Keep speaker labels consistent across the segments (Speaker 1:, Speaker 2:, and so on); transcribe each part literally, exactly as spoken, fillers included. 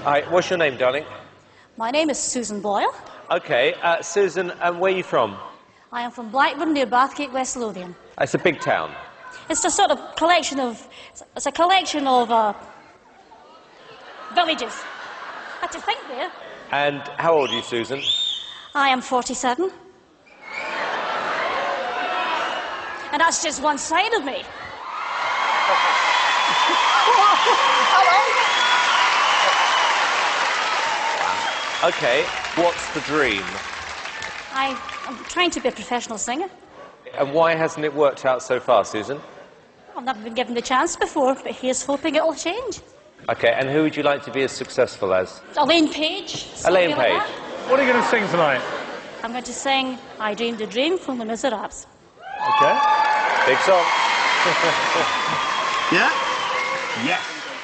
Speaker 1: Hi, what's your name, darling?
Speaker 2: My name is Susan Boyle.
Speaker 1: Okay, uh, Susan, um, where are you from?
Speaker 2: I am from Blackburn near Bathgate, West Lothian.
Speaker 1: It's a big town.
Speaker 2: It's a sort of collection of... It's a collection of uh, villages. I had to think there.
Speaker 1: And how old are you, Susan?
Speaker 2: I am forty-seven. And that's just one side of me.
Speaker 1: Okay, what's the dream?
Speaker 2: I, I'm trying to be a professional singer.
Speaker 1: And why hasn't it worked out so far, Susan?
Speaker 2: I've never been given the chance before, but here's hoping it'll change.
Speaker 1: Okay, and who would you like to be as successful as?
Speaker 2: Elaine Page.
Speaker 1: Elaine
Speaker 2: like
Speaker 1: Page.
Speaker 2: that.
Speaker 3: What are you going to sing tonight?
Speaker 2: I'm going to sing I Dreamed a Dream from Les Miserables.
Speaker 3: Okay.
Speaker 1: Big song.
Speaker 4: Yeah? Yes.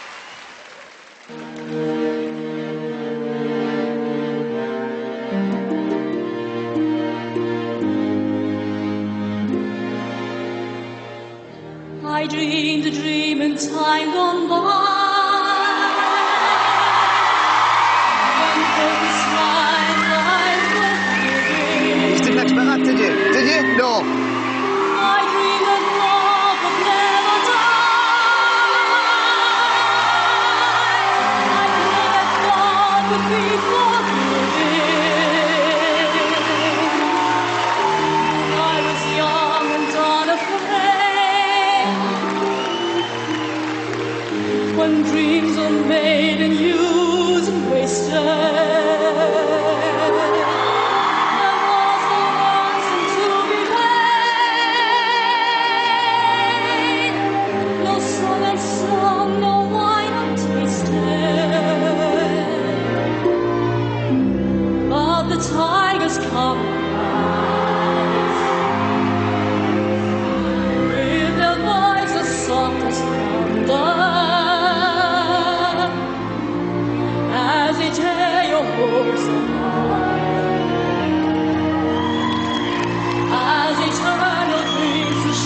Speaker 2: I dreamed a dream in time gone by. When purpose my life was living.
Speaker 4: You didn't expect that, did you? Did you? No.
Speaker 2: I dreamed that love would never die. I dreamed that God would be forgiving. I was young and unafraid. When dreams are made and used and wasted, there was no ransom to be paid, no song unsung, no wine untasted, but the tigers come with their voice as soft as thunder. As they tear your hopes apart, as they turn your dreams to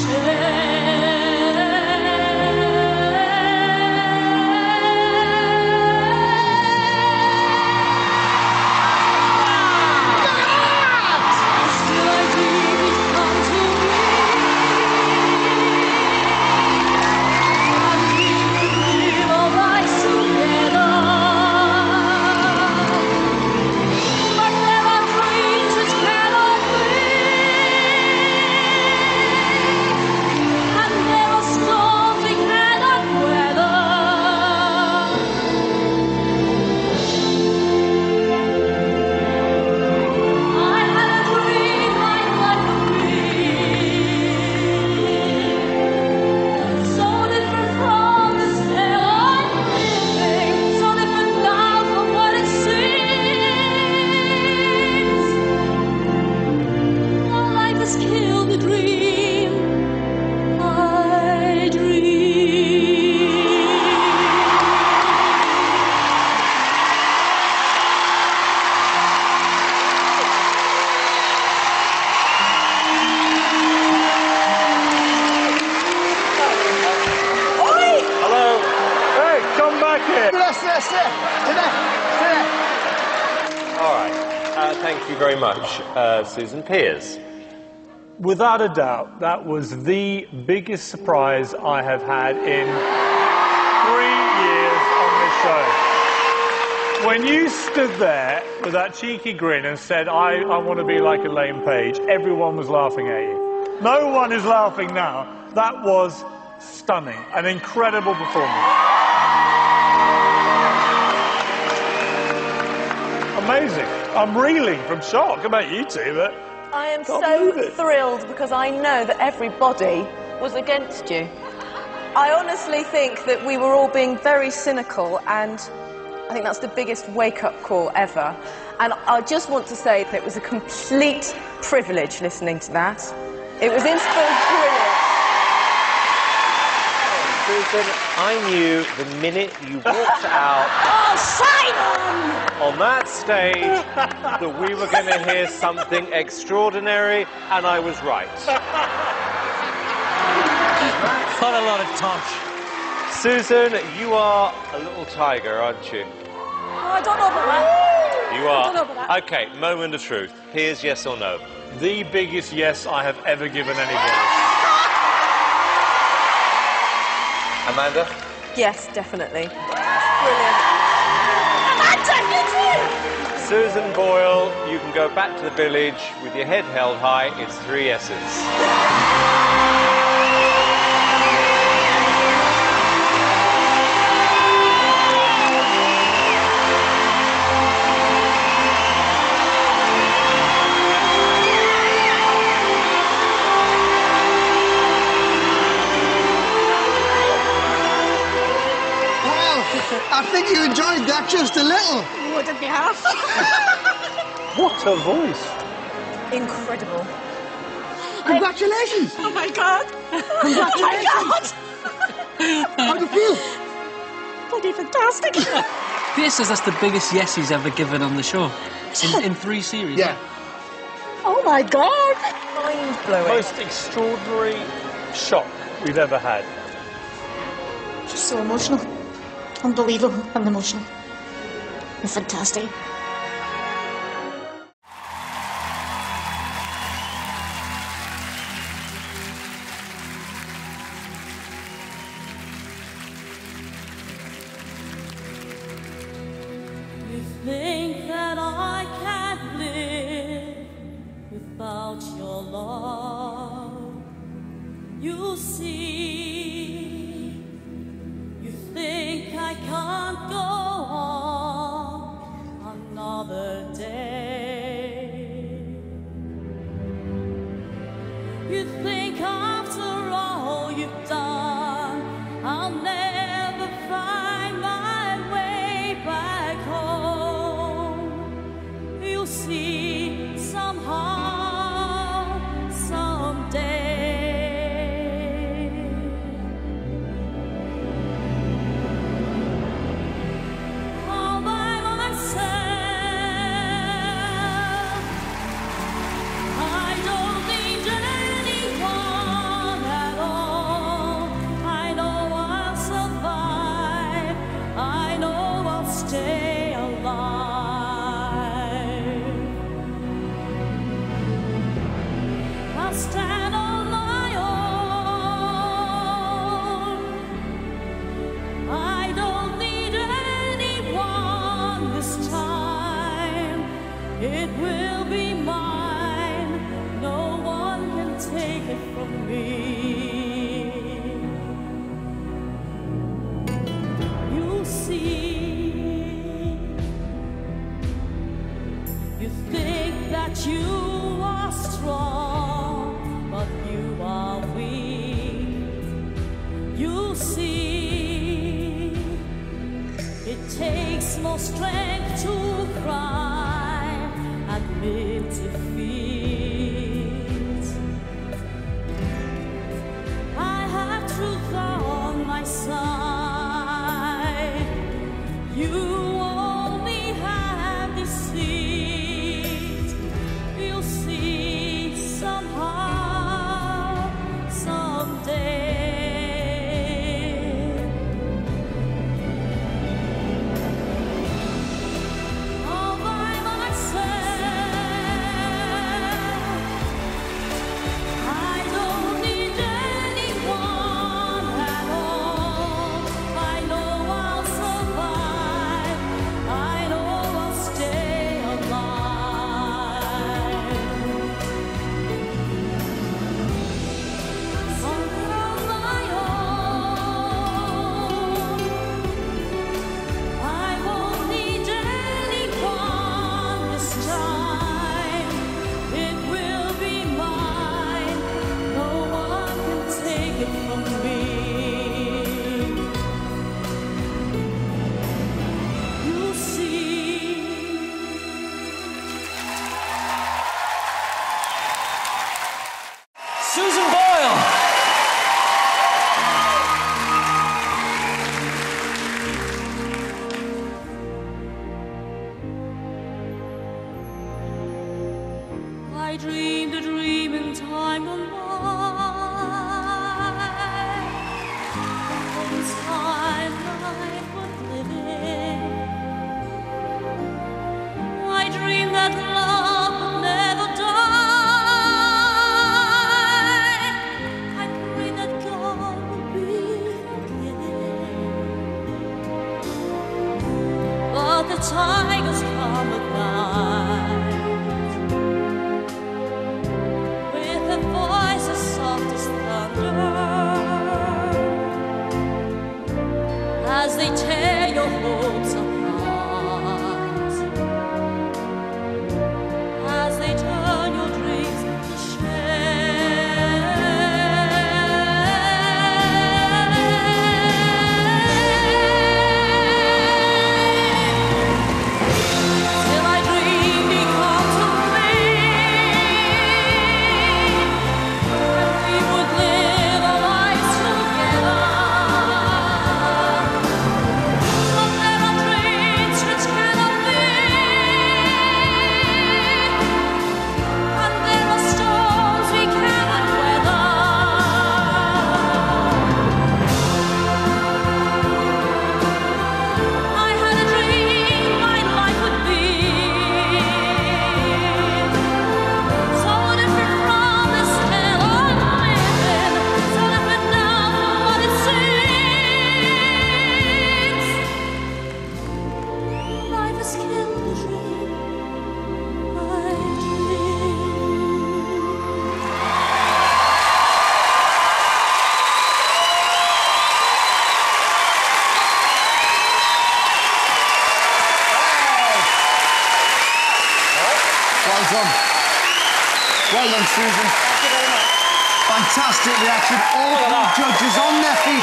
Speaker 2: Still I dream you'd come to me. I dream we'd live our lives together. But there are dreams which cannot be, and there are storms we cannot weather. I had a dream like life would be, so different from this tale I'm living, so different now from what it seems. Now life has killed the dream I dreamed.
Speaker 1: Hello.
Speaker 3: Hey, come back here.
Speaker 4: Yes, yes, yes. Today. Today.
Speaker 1: All right. Uh, thank you very much, uh, Susan. Piers.
Speaker 3: Without a doubt, that was the biggest surprise I have had in three years on this show. When you stood there with that cheeky grin and said, I, I want to be like Elaine Page, everyone was laughing at you. No one is laughing now. That was stunning. An incredible performance. Amazing. I'm reeling from shock. How about you two? But
Speaker 5: I am
Speaker 3: Can't believe
Speaker 5: so
Speaker 3: it.
Speaker 5: thrilled because I know that everybody was against you. I honestly think that we were all being very cynical, and I think that's the biggest wake-up call ever. And I just want to say that it was a complete privilege listening to that. It was inspired brilliant.
Speaker 1: Susan, I knew the minute you walked out
Speaker 2: Oh, Simon!
Speaker 1: on that stage that we were going to hear something extraordinary, and I was right.
Speaker 6: Quite a lot of tosh.
Speaker 1: Susan, you are a little tiger, aren't you?
Speaker 2: Oh, I don't know about that.
Speaker 1: You
Speaker 2: I don't know
Speaker 1: are.
Speaker 2: about that.
Speaker 1: Okay, moment of truth. Here's yes or no.
Speaker 3: The biggest yes I have ever given anybody.
Speaker 1: Amanda?
Speaker 5: Yes, definitely. Brilliant.
Speaker 2: Amanda, you too!
Speaker 1: Susan Boyle, you can go back to the village with your head held high. It's three yeses.
Speaker 4: I think you enjoyed that just a little.
Speaker 2: Wouldn't be half.
Speaker 3: What a voice!
Speaker 5: Incredible.
Speaker 4: Congratulations.
Speaker 2: Oh my god.
Speaker 4: Congratulations. How do you feel?
Speaker 2: Bloody fantastic.
Speaker 6: Peter says that's the biggest yes he's ever given on the show. In, in three series.
Speaker 4: Yeah.
Speaker 2: Oh my god.
Speaker 5: Mind-blowing.
Speaker 3: Most extraordinary shock we've ever had.
Speaker 2: Just so emotional. Unbelievable and emotional. And fantastic.
Speaker 7: You think that I can't live without your love. You see, you think I can't go on another day. You think after all you've done, I'll never find my way back home. You'll see somehow, someday. All by myself, I don't need anyone at all. I know I'll survive. I know I'll stay alive. I'll stand on my own. I don't need anyone this time. It will be mine. No one can take it from me. You see, you think that you are strong, but you are weak. You see, it takes more strength to cry, admit defeat. I have truth on my side. You only have deceit. You'll see somehow, someday. All by myself, I don't need anyone at all. I know I'll survive. I know I'll stay alive. On my own, I won't need anyone this time. It will be mine. No one can take it from me. You see.
Speaker 6: Susan Boyle!
Speaker 7: I dreamed a dream in time gone by. All this time life was living. that love would never die. I pray that God will be forgiven. But the tigers come at night with a voice as soft as thunder, as they tear your hopes apart, as they turn your dreams to shame. Till my dream becomes a dream, and we would live our lives together. But there are dreams which cannot be, and there are storms we cannot weather. I had a dream my life would be so different from this hell I'm living, so different now from what it seems. Life has killed the dream, my dream.
Speaker 4: Well done. Well done, Susan. Thank you very much. Fantastic reaction. All three judges on their feet.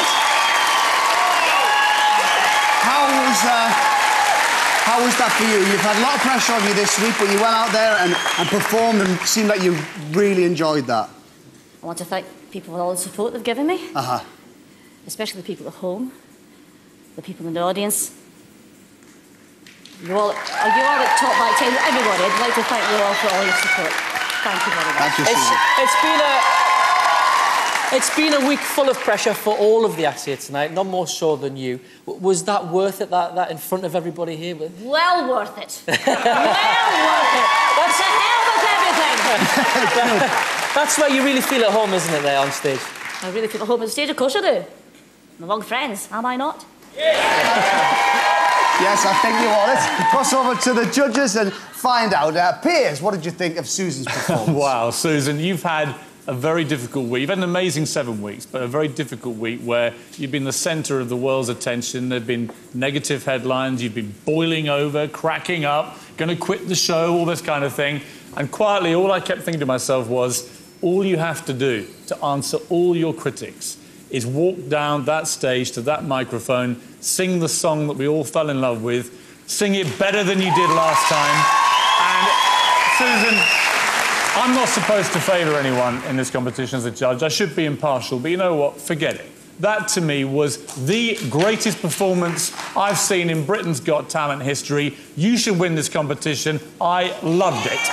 Speaker 4: How was, uh, how was that for you? You've had a lot of pressure on you this week, but you went out there and, and performed and seemed like you really enjoyed that.
Speaker 8: I want to thank people for all the support they've given me,
Speaker 4: Uh-huh.
Speaker 8: especially the people at home, the people in the audience. You all, uh, you all at Top Back Ten, everybody, I'd like to thank you all for all your support. Thank you very much.
Speaker 4: Thank you,
Speaker 6: It's,
Speaker 4: Susan.
Speaker 6: it's been a it's been a week full of pressure for all of the acts here tonight, none more so than you. W- Was that worth it, that, that in front of everybody here? With-
Speaker 8: Well worth it. Well worth it. That's a hell with everything.
Speaker 6: That's where you really feel at home, isn't it, there on stage?
Speaker 8: I really feel at home on stage, of course I do. I'm among friends, am I not?
Speaker 4: Yes, I think you are. Let's cross over to the judges and find out. Uh, Piers, what did you think of Susan's performance?
Speaker 3: Wow, Susan, you've had a very difficult week. You've had an amazing seven weeks, but a very difficult week where you've been the centre of the world's attention. There have been negative headlines. You've been boiling over, cracking up, going to quit the show, all this kind of thing. And quietly, all I kept thinking to myself was, all you have to do to answer all your critics is walk down that stage to that microphone, sing the song that we all fell in love with, sing it better than you did last time. And Susan, I'm not supposed to favour anyone in this competition as a judge. I should be impartial, but you know what? Forget it. That, to me, was the greatest performance I've seen in Britain's Got Talent history. You should win this competition. I loved it.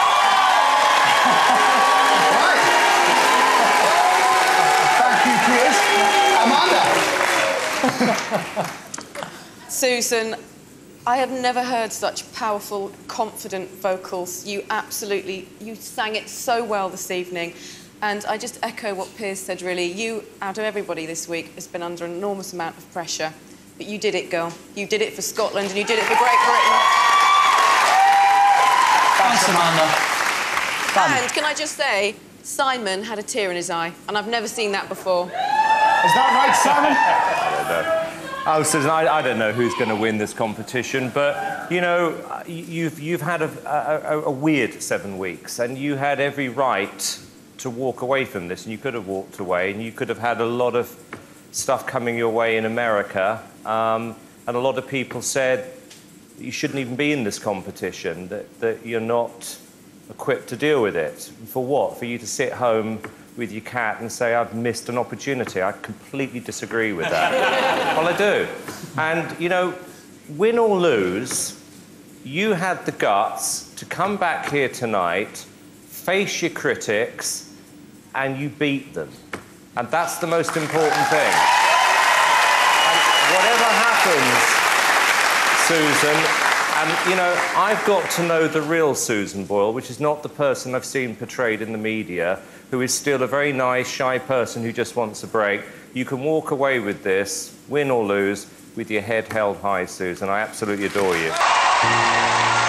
Speaker 9: Susan, I have never heard such powerful, confident vocals. You absolutely, you sang it so well this evening. And I just echo what Piers said, really. You, out of everybody this week, has been under an enormous amount of pressure. But you did it, girl. You did it for Scotland and you did it for Great Britain.
Speaker 6: Thanks, Amanda. Fun.
Speaker 9: And can I just say, Simon had a tear in his eye, and I've never seen that before.
Speaker 4: Is that right, Simon?
Speaker 1: I don't know. Oh, Susan, I, I don't know who's going to win this competition, but, you know, you've, you've had a, a, a weird seven weeks, and you had every right to walk away from this, and you could have walked away, and you could have had a lot of stuff coming your way in America, um, and a lot of people said that you shouldn't even be in this competition, that, that you're not equipped to deal with it. For what? For you to sit home with your cat and say, I've missed an opportunity. I completely disagree with that. Well, I do. And, you know, win or lose, you had the guts to come back here tonight, face your critics, and you beat them. And that's the most important thing. And whatever happens, Susan, And, you know, I've got to know the real Susan Boyle, which is not the person I've seen portrayed in the media, who is still a very nice, shy person who just wants a break. You can walk away with this, win or lose, with your head held high, Susan. I absolutely adore you.